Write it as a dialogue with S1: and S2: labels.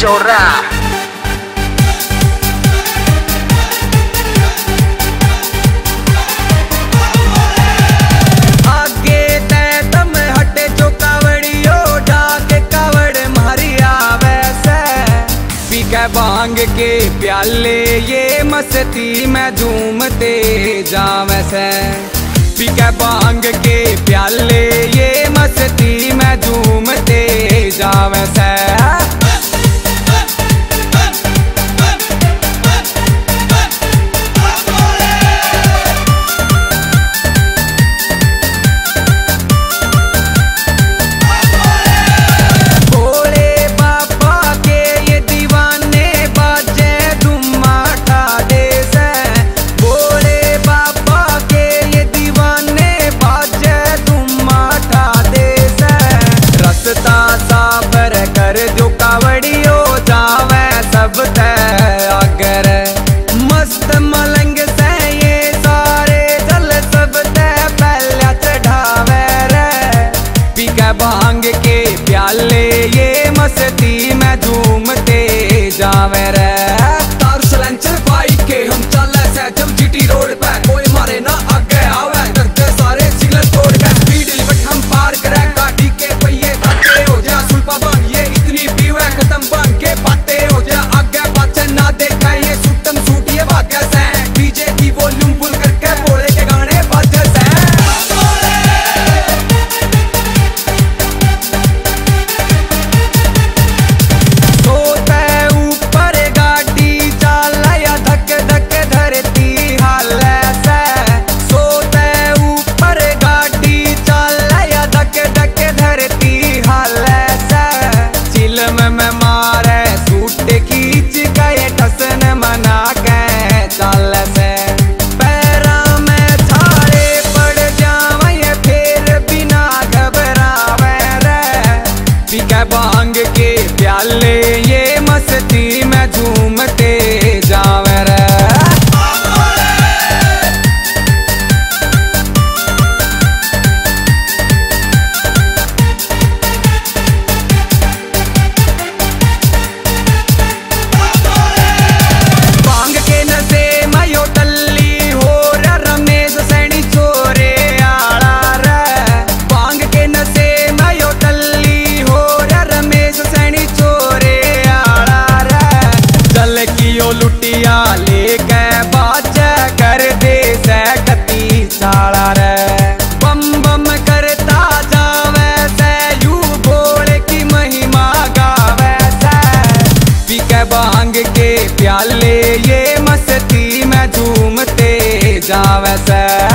S1: चोरा।
S2: आगे ते तम हटे जो कावड़ियो ढाके कावड़ मारी आवे से। पी के भांग के प्याले ये मस्ती में झूमते जावे से। पी के भांग के प्याले ये मस्ती में झूमते जावे से। साबर कर जो कावड़ियो जावे सब ते आगर। मस्त मलंग से ये सारे जल सब ते पहले चढ़ावे रे। पी के भांग के प्याले ये मस्ती में झूमते जावे रे। तार सलेंसर बाइक के हम चले से जब जीटी रोड पे कोई मारे ना आगे आवे। करते सारे सिग्नल तोड़ के स्पीड लिमिट हम पार करे। गाड़ी के पहिए ताते हो जा सुल्पा बन ये इतनी पीवे खत्म बन के बातें हो जा। आगे पाछे ना देखा ये सुटम सूट ये भाग्य से। डीजे की वॉल्यूम फुल करके बोले के गाने बाजे से। सोते ऊपर गाड़ी चाल या धक धक धरती हाल से। सोते ऊपर गाड़ी चाल या धक धक धरती हाल से। चिलम में मारे सूट खींच गए टसन मना के चाल से। पैरा में छाले पड़ जावे फिर बिना घबरावे रे। पी के भांग के प्याले ये मस्ती में झूमते जावे रे। भांग के नशे मयो टल्ली हो रे रमेश सैनी चोरे आला रे। भांग के नशे मयो टल्ली हो रे रमेश सैनी चोरे आला रे। जल कियो लुटिया लेके बाजा कर दे से कती चाला रे। बम बम करता जावे से यू भोले की महिमा गावे से। पी के भांग के प्याले ये मस्ती में झूमते जावे से।